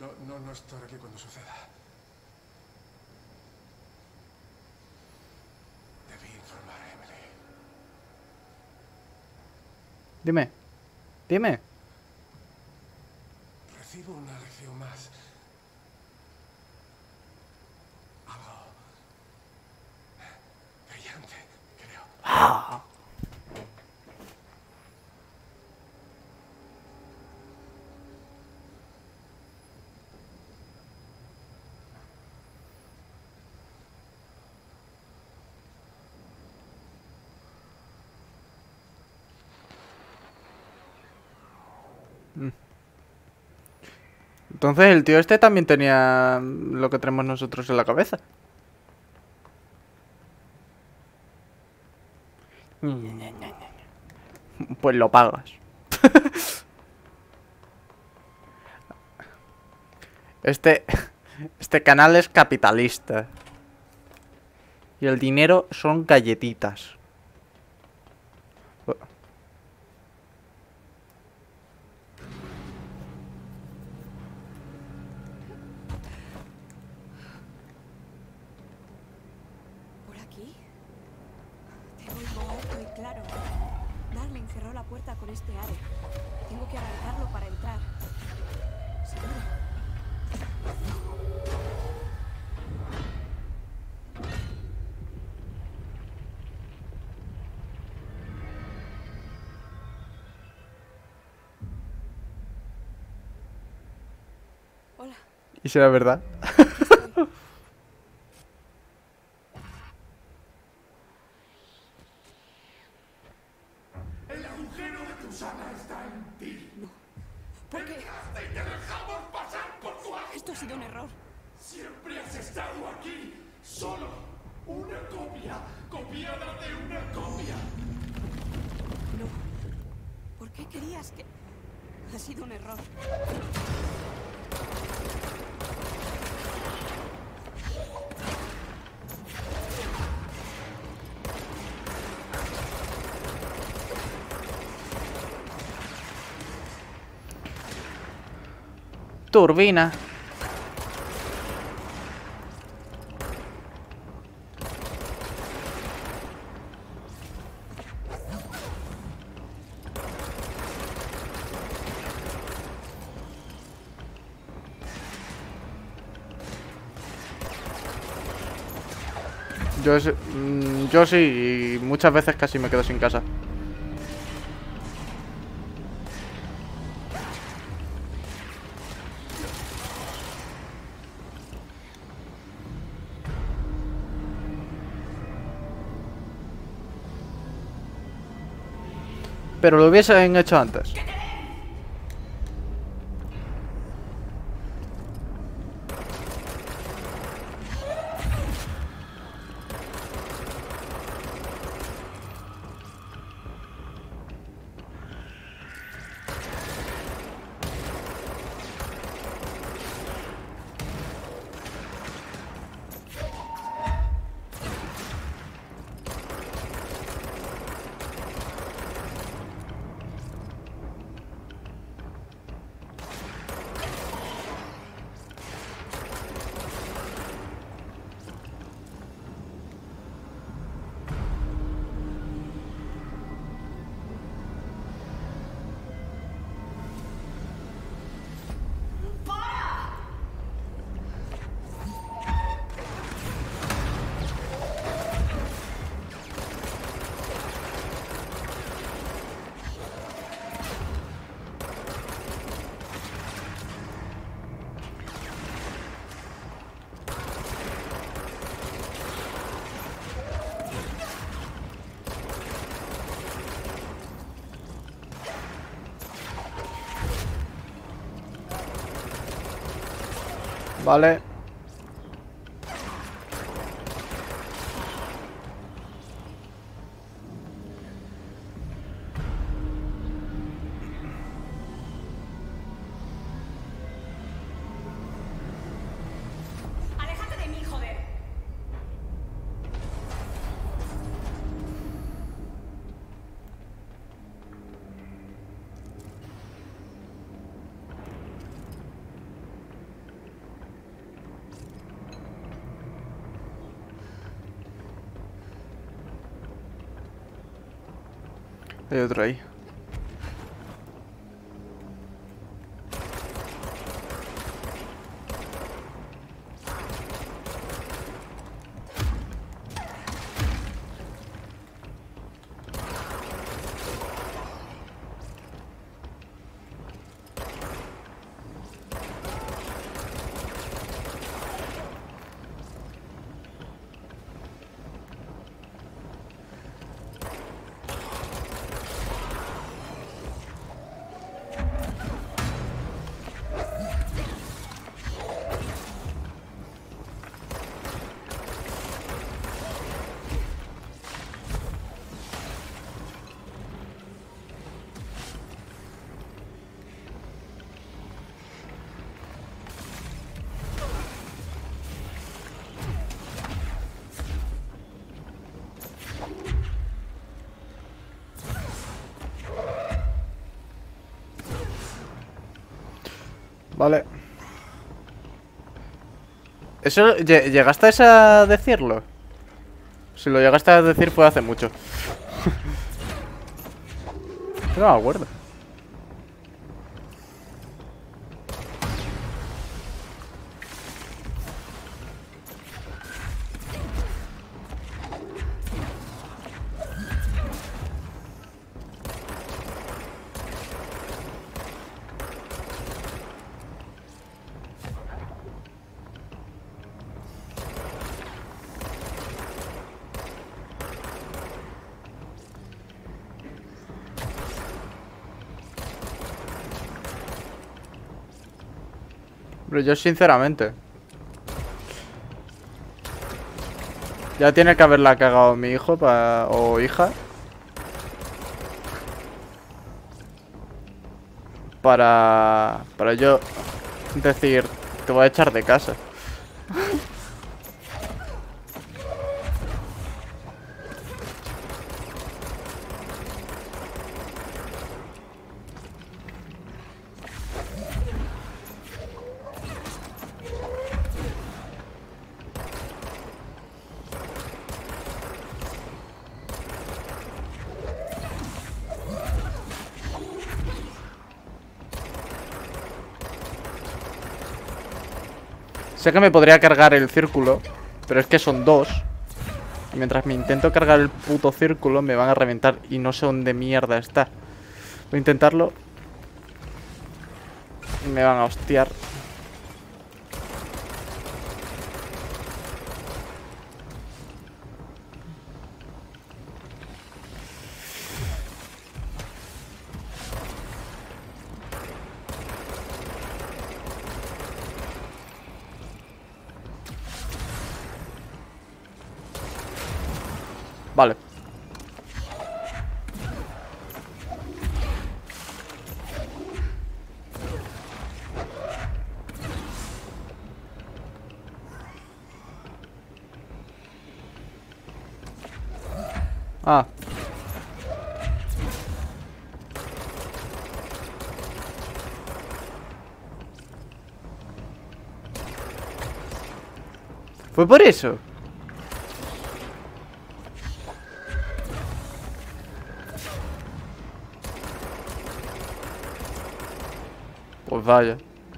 No estar aquí cuando suceda. Debí informar a Emily. Dime. Dime. Recibo una lección más. Algo brillante, creo. ¡Ah! Entonces el tío este también tenía lo que tenemos nosotros en la cabeza. Pues lo pagas. Este canal es capitalista. Y el dinero son galletitas. ¿Por aquí? Te oigo alto y claro. Darling cerró la puerta con este aro. Tengo que arrancarlo para entrar. ¿Seguro? Hola. ¿Y será verdad? Aquí estoy. El agujero de tu sala está en ti. No. ¿Por qué? Entraste y te dejamos pasar por tu agua. Esto ha sido un error. Siempre has estado aquí. Solo una copia. Copiada de una copia. No. ¿Por qué querías que...? Ha sido un error. Turbina. Yo sí, y muchas veces casi me quedo sin casa. Pero lo hubiesen hecho antes. Vale. ¡Aléjate de mí, joder! Hay otro ahí. Vale. ¿Eso llegaste a decirlo? Si lo llegaste a decir fue hace mucho. No me acuerdo. Pero yo sinceramente ya tiene que haberla cagado mi hijo o hija para yo decir, te voy a echar de casa. Sé que me podría cargar el círculo, pero es que son dos. Y mientras me intento cargar el puto círculo, me van a reventar y no sé dónde mierda está. Voy a intentarlo. Y me van a hostiar. Vale. Ah. ¿Fue por eso? Pues vaya.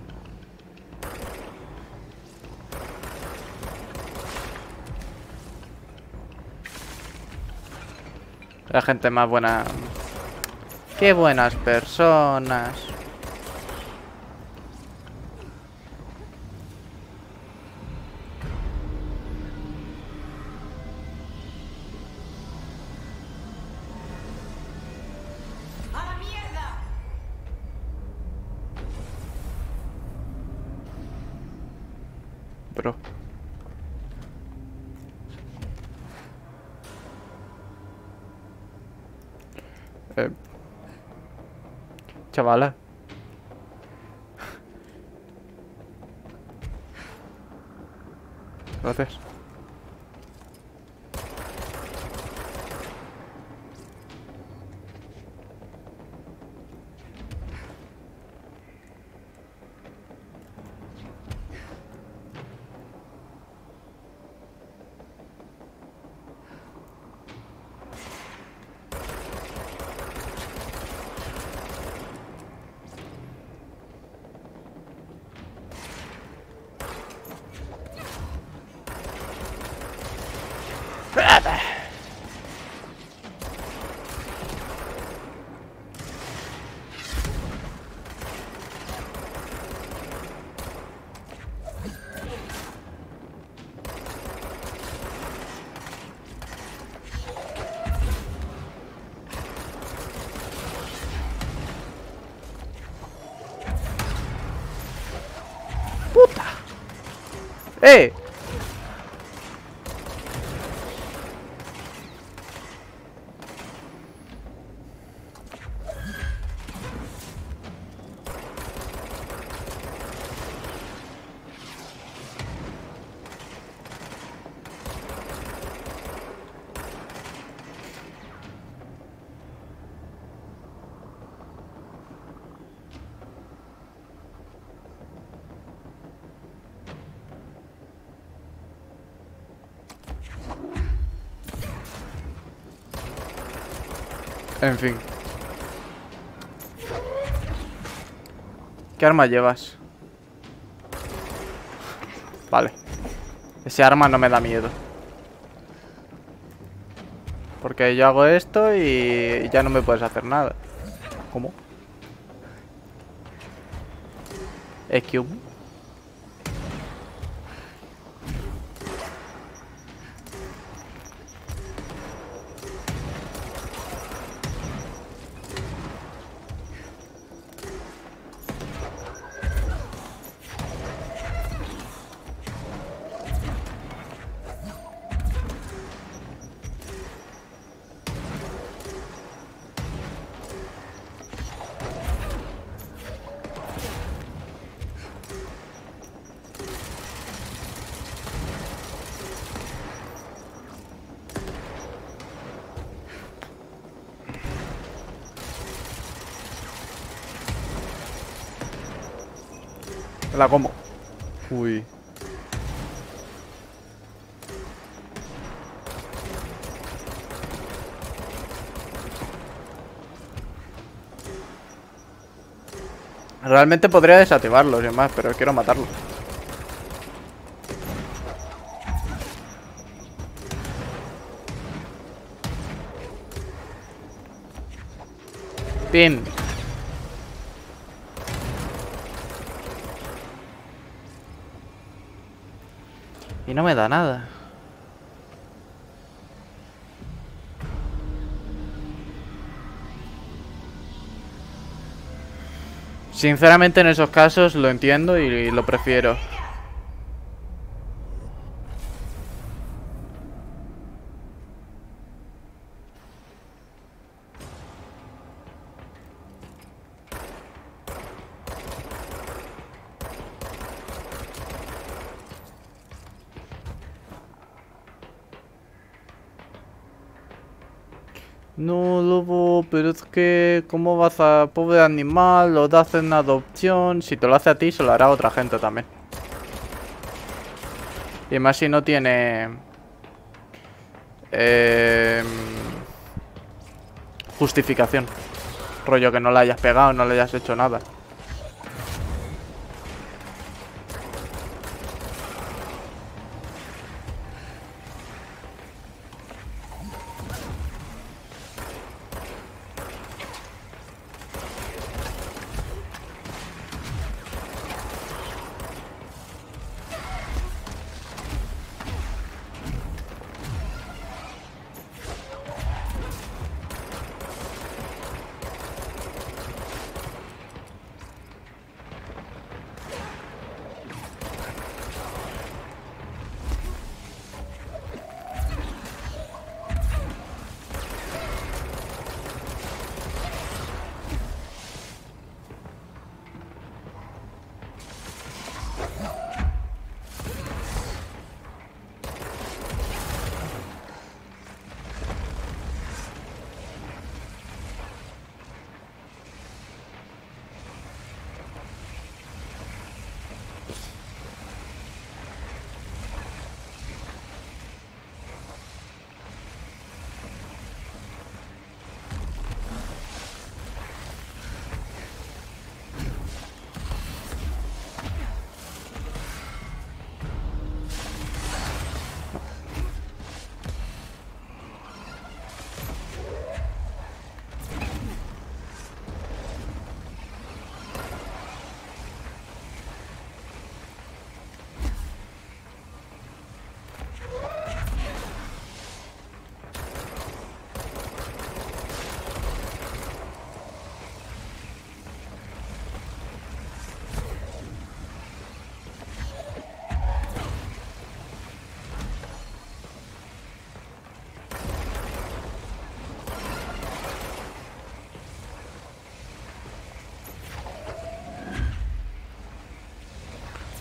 La gente más buena. Qué buenas personas. ¡A la mierda! Bro. Chavala. Gracias. ¡Puta! ¡Eh! En fin. ¿Qué arma llevas? Vale. Ese arma no me da miedo. Porque yo hago esto y ya no me puedes hacer nada. ¿Cómo? EQ. La como. Uy. Realmente podría desactivarlo, sin más, pero quiero matarlo. Pim. Y no me da nada. Sinceramente en esos casos lo entiendo y lo prefiero. No, lobo, pero es que... ¿Cómo vas a... Pobre animal, lo das en adopción? Si te lo hace a ti, se lo hará a otra gente también. Y más si no tiene... justificación. Rollo que no le hayas pegado, no le hayas hecho nada.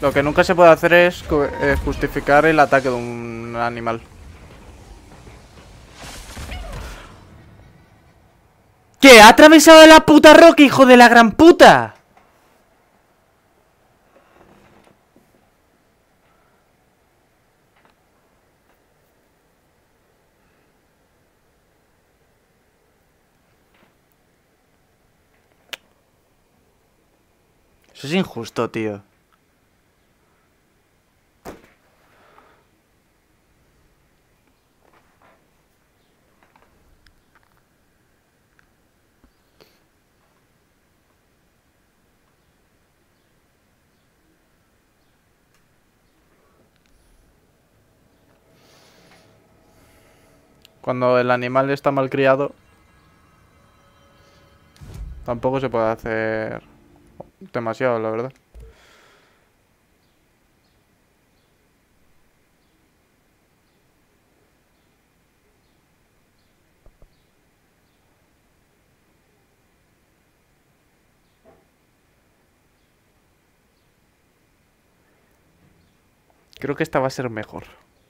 Lo que nunca se puede hacer es justificar el ataque de un animal. ¿Qué? ¿Ha atravesado la puta roca, hijo de la gran puta? Eso es injusto, tío. Cuando el animal está mal criado, tampoco se puede hacer demasiado, la verdad. Creo que esta va a ser mejor.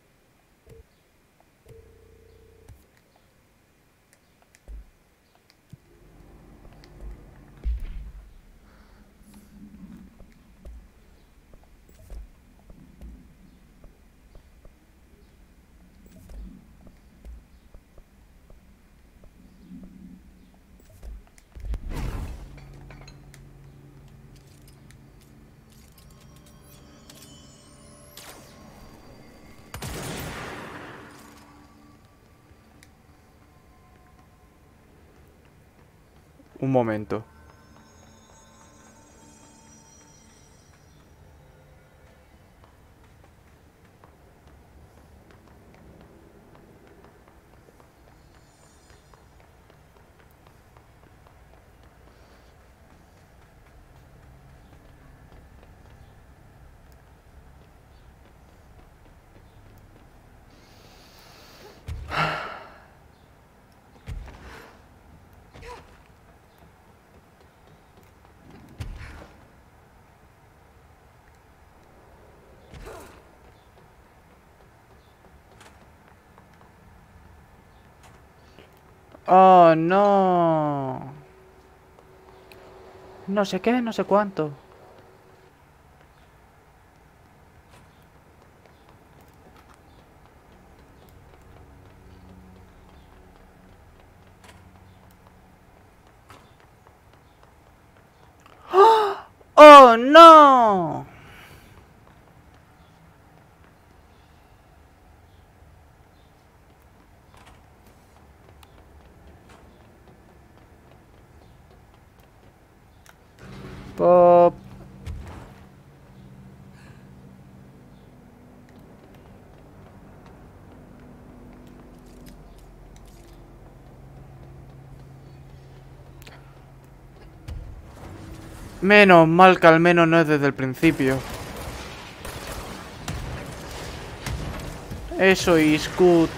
Un momento. Oh, no. No sé qué, no sé cuánto. ¡Oh, no! Pop. Menos mal que al menos no es desde el principio. Eso es good.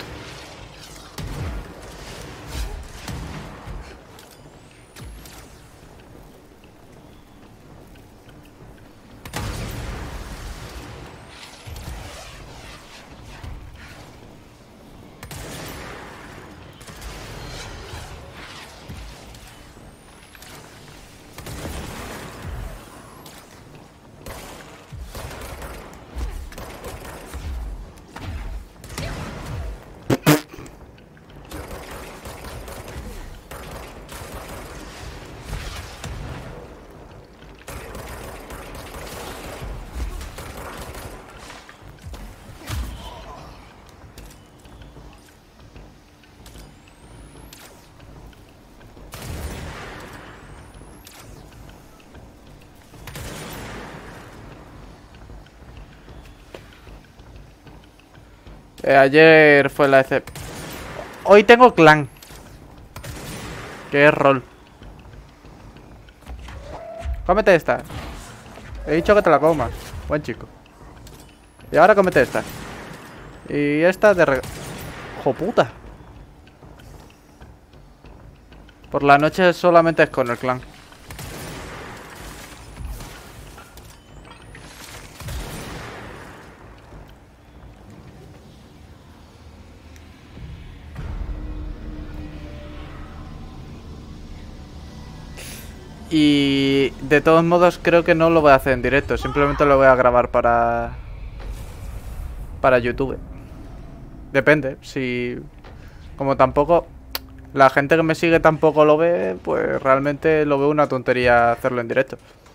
Ayer fue la excepción. Hoy tengo clan. Que es rol. Cómete esta. He dicho que te la comas. Buen chico. Y ahora cómete esta. Y esta de ¡jo puta! Por la noche solamente es con el clan. Y de todos modos creo que no lo voy a hacer en directo. Simplemente lo voy a grabar para YouTube. Depende. Si... Como tampoco... La gente que me sigue tampoco lo ve, pues realmente lo veo una tontería hacerlo en directo.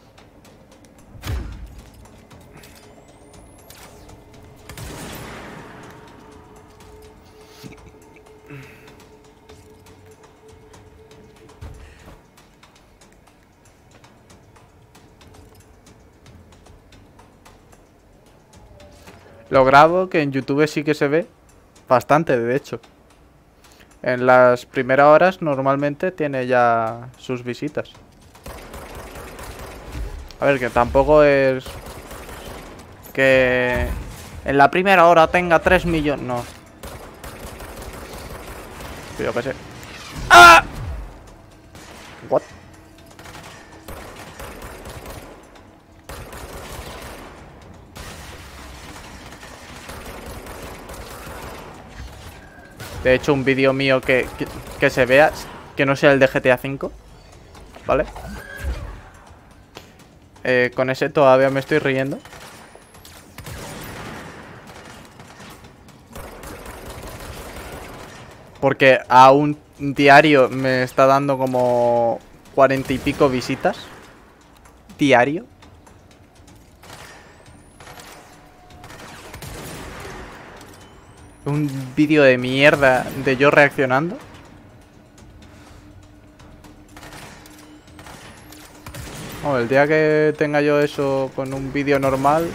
Lo grabo, que en YouTube sí que se ve bastante, de hecho. En las primeras horas normalmente tiene ya sus visitas. A ver, que tampoco es que en la primera hora tenga 3 millones. No. Yo qué sé. ¡Ah! What? De hecho, un vídeo mío que se vea, que no sea el de GTA V, ¿vale? Con ese todavía me estoy riendo. Porque a un diario me está dando como 40 y pico visitas. Diario. Un vídeo de mierda de yo reaccionando. Oh, el día que tenga yo eso con un vídeo normal.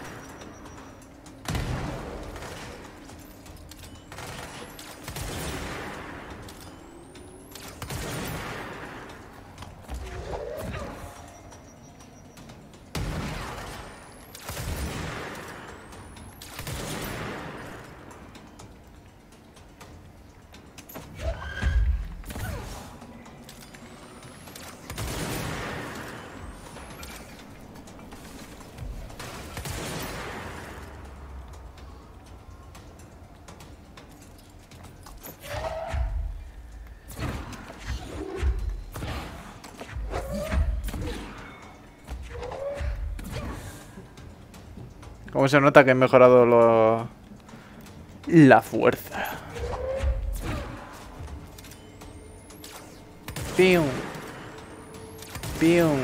Cómo se nota que he mejorado la fuerza. Pium. Pium.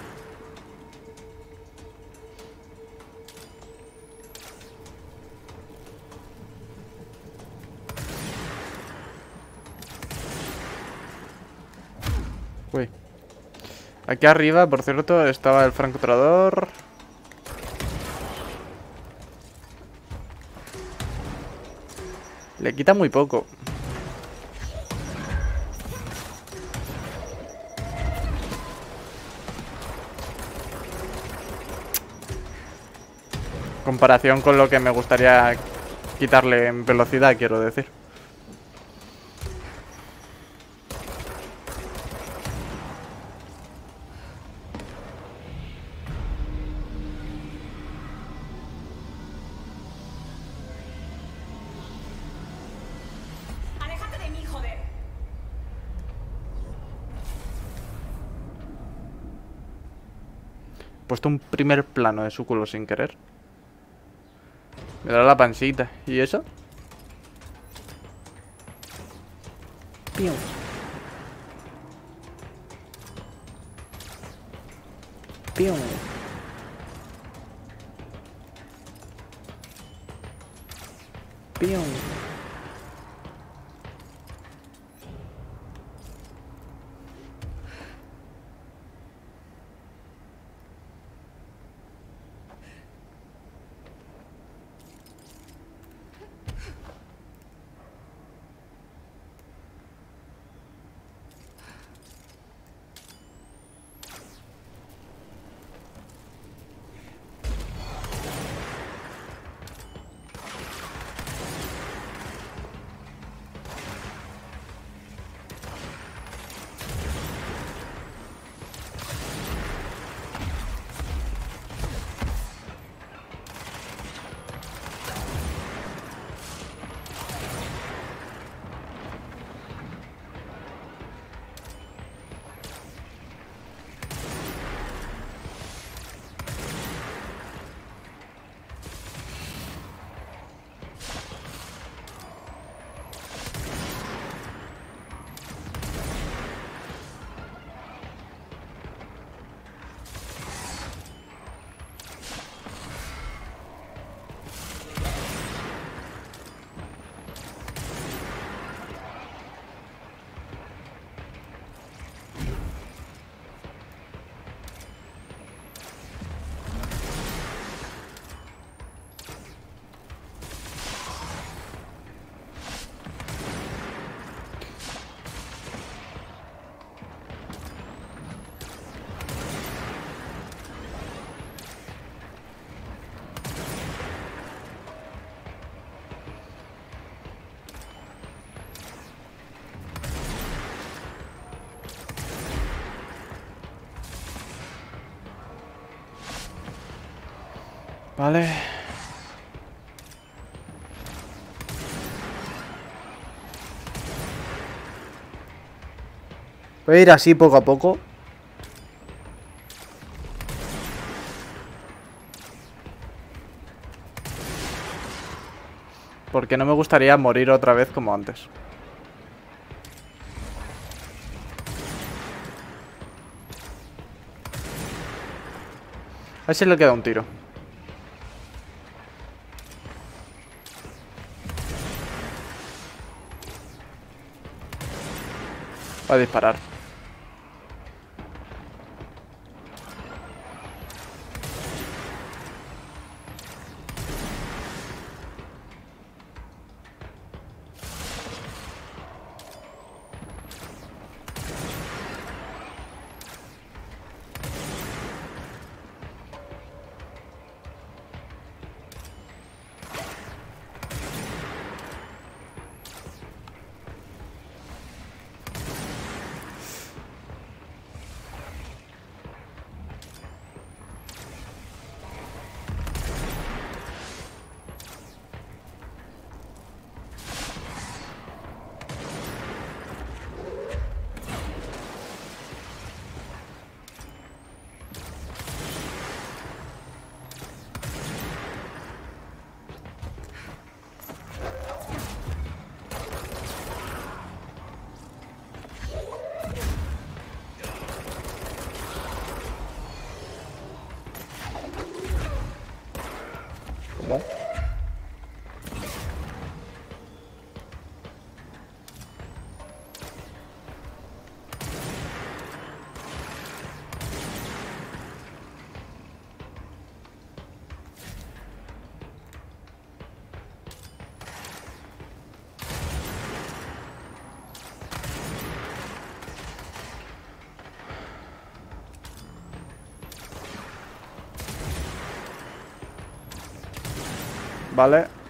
Uy. Aquí arriba, por cierto, estaba el francotirador. Le quita muy poco. Comparación con lo que me gustaría quitarle en velocidad, quiero decir. He puesto un primer plano de su culo sin querer. Me da la pancita. ¿Y eso? Pium. Pium. Pium. Vale. Voy a ir así poco a poco. Porque no me gustaría morir otra vez como antes. A ver si le queda un tiro. Va a disparar. ¿Cómo? Vale.